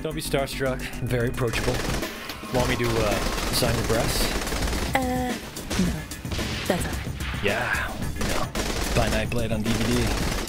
Don't be starstruck. I'm very approachable. Want me to sign your breasts? No. That's all right. Yeah. No. Buy Nightblade on DVD.